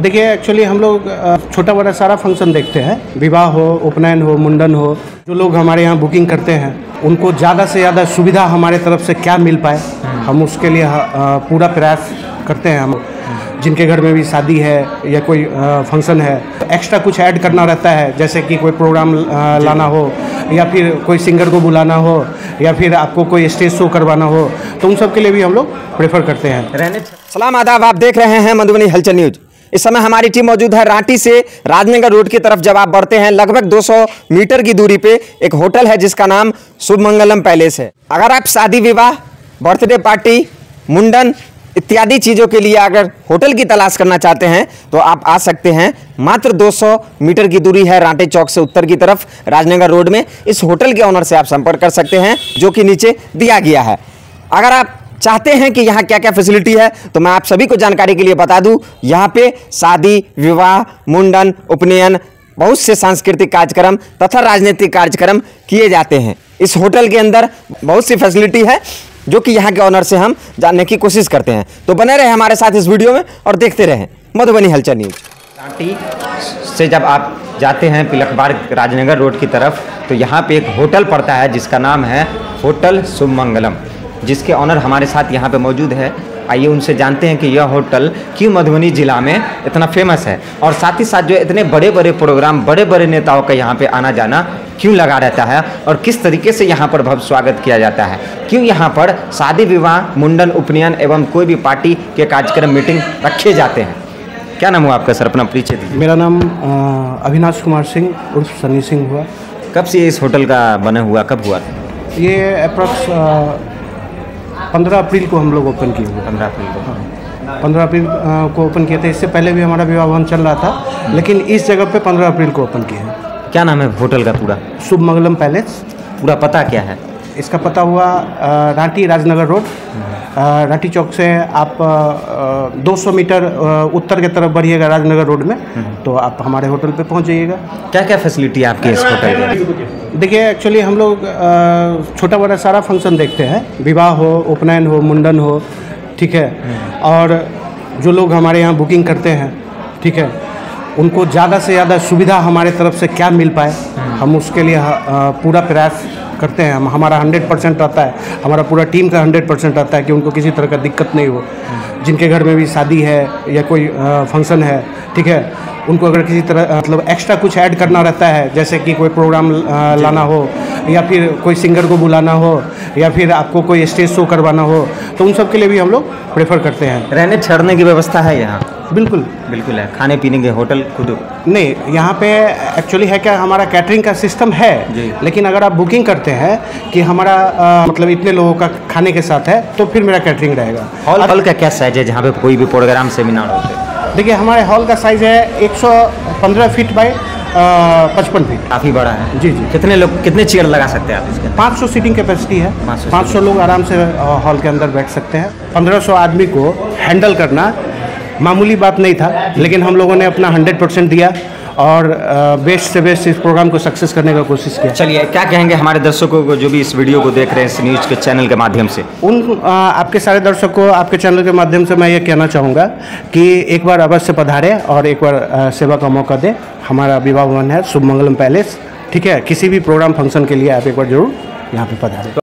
देखिए एक्चुअली हम लोग छोटा बड़ा सारा फंक्शन देखते हैं, विवाह हो, उपनयन हो, मुंडन हो। जो लोग हमारे यहाँ बुकिंग करते हैं उनको ज़्यादा से ज़्यादा सुविधा हमारे तरफ से क्या मिल पाए, हम उसके लिए पूरा प्रयास करते हैं। हम जिनके घर में भी शादी है या कोई फंक्शन है, एक्स्ट्रा कुछ ऐड करना रहता है, जैसे कि कोई प्रोग्राम लाना हो या फिर कोई सिंगर को बुलाना हो या फिर आपको कोई स्टेज शो करवाना हो, तो उन सब के लिए भी हम लोग प्रेफर करते हैं। सलाम आदाब, आप देख रहे हैं मधुबनी हलचल न्यूज। इस समय हमारी टीम मौजूद है रांटी से राजनगर रोड की तरफ। जब आप बढ़ते हैं लगभग 200 मीटर की दूरी पे एक होटल है जिसका नाम शुभ मंगलम पैलेस है। अगर आप शादी विवाह, बर्थडे पार्टी, मुंडन इत्यादि चीज़ों के लिए अगर होटल की तलाश करना चाहते हैं तो आप आ सकते हैं। मात्र 200 मीटर की दूरी है रांटी चौक से उत्तर की तरफ राजनगर रोड में। इस होटल के ऑनर से आप संपर्क कर सकते हैं जो कि नीचे दिया गया है। अगर आप चाहते हैं कि यहाँ क्या क्या फैसिलिटी है तो मैं आप सभी को जानकारी के लिए बता दूं, यहाँ पे शादी विवाह, मुंडन, उपनयन, बहुत से सांस्कृतिक कार्यक्रम तथा राजनीतिक कार्यक्रम किए जाते हैं। इस होटल के अंदर बहुत सी फैसिलिटी है जो कि यहाँ के ऑनर से हम जानने की कोशिश करते हैं। तो बने रहे हमारे साथ इस वीडियो में और देखते रहें मधुबनी हलचल न्यूज। रांटी से जब आप जाते हैं पिलखबार राजनगर रोड की तरफ तो यहाँ पे एक होटल पड़ता है जिसका नाम है होटल शुभ मंगलम, जिसके ऑनर हमारे साथ यहाँ पे मौजूद है। आइए उनसे जानते हैं कि यह होटल क्यों मधुबनी जिला में इतना फेमस है और साथ ही साथ जो इतने बड़े बड़े प्रोग्राम, बड़े बड़े नेताओं का यहाँ पे आना जाना क्यों लगा रहता है और किस तरीके से यहाँ पर भव्य स्वागत किया जाता है, क्यों यहाँ पर शादी विवाह, मुंडन, उपनयन एवं कोई भी पार्टी के कार्यक्रम, मीटिंग रखे जाते हैं। क्या नाम हुआ आपका सर, अपना परिचय दीजिए। मेरा नाम अविनाश कुमार सिंह उर्फ सनी सिंह हुआ। कब से इस होटल का बना हुआ, कब हुआ? ये अप्रॉक्स 15 अप्रैल को हम लोग ओपन किए हुए। 15 अप्रैल को। हाँ, 15 अप्रैल को ओपन किए थे। इससे पहले भी हमारा विवाह भवन चल रहा था, लेकिन इस जगह पे 15 अप्रैल को ओपन किए हैं। क्या नाम है होटल का पूरा? शुभ मंगलम पैलेस। पूरा पता क्या है इसका? पता हुआ रांटी राजनगर रोड। रांटी चौक से आप 200 मीटर उत्तर की तरफ बढ़िएगा राजनगर रोड में, तो आप हमारे होटल पे पहुंच जाइएगा। क्या क्या फैसिलिटी है आपके इस होटल में? देखिए एक्चुअली हम लोग छोटा बड़ा सारा फंक्शन देखते हैं, विवाह हो, उपनयन हो, मुंडन हो, ठीक है। और जो लोग हमारे यहाँ बुकिंग करते हैं, ठीक है, उनको ज़्यादा से ज़्यादा सुविधा हमारे तरफ से क्या मिल पाए, हम उसके लिए पूरा प्रयास करते हैं। हमारा 100% रहता है, हमारा पूरा टीम का 100% रहता है कि उनको किसी तरह का दिक्कत नहीं हो। जिनके घर में भी शादी है या कोई फंक्शन है, ठीक है, उनको अगर किसी तरह मतलब एक्स्ट्रा कुछ ऐड करना रहता है, जैसे कि कोई प्रोग्राम लाना हो या फिर कोई सिंगर को बुलाना हो या फिर आपको कोई स्टेज शो करवाना हो, तो उन सब के लिए भी हम लोग प्रेफर करते हैं। रहने ठहरने की व्यवस्था है यहाँ? बिल्कुल बिल्कुल है। खाने पीने के होटल खुद नहीं, यहाँ पे एक्चुअली है क्या, हमारा कैटरिंग का सिस्टम है, लेकिन अगर आप बुकिंग करते हैं कि हमारा मतलब इतने लोगों का खाने के साथ है तो फिर मेरा कैटरिंग रहेगा। हॉल का क्या साइज है जहाँ पे कोई भी प्रोग्राम, सेमिनार होते हैं? देखिए हमारे हॉल का साइज़ है 115 फीट बाई 55 फीट। काफ़ी बड़ा है। जी जी। कितने लोग, कितने चेयर लगा सकते हैं आप इसके? 500 सीटिंग कैपेसिटी है। 500 लोग आराम से हॉल के अंदर बैठ सकते हैं। 1500 आदमी को हैंडल करना मामूली बात नहीं था, लेकिन हम लोगों ने अपना 100% दिया और बेस्ट से बेस्ट इस प्रोग्राम को सक्सेस करने का कोशिश किया। चलिए, क्या कहेंगे हमारे दर्शकों को जो भी इस वीडियो को देख रहे हैं इस न्यूज़ के चैनल के माध्यम से? उन आपके सारे दर्शकों को आपके चैनल के माध्यम से मैं ये कहना चाहूँगा कि एक बार अवश्य पधारें और एक बार सेवा का मौका दें। हमारा विवाह भवन है शुभ मंगलम पैलेस, ठीक है। किसी भी प्रोग्राम फंक्शन के लिए आप एक बार जरूर यहाँ पे पधारें।